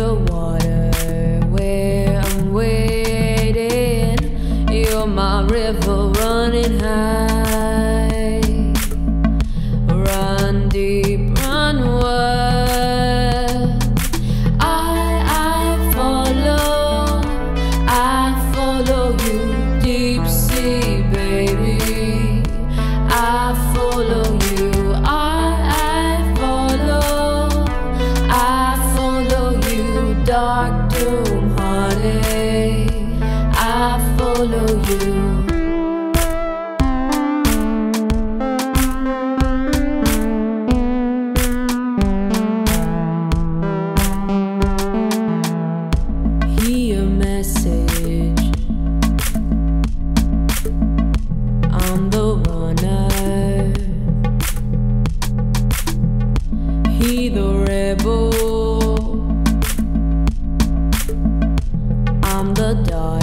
the water where I'm waiting. You're my river running high. Run deep, run wide. I follow you. Deep sea, baby, I follow you. I follow you. Dark doom, heartache, I follow you. Hear a message, I'm the runner. He the rebel, I'm the dark.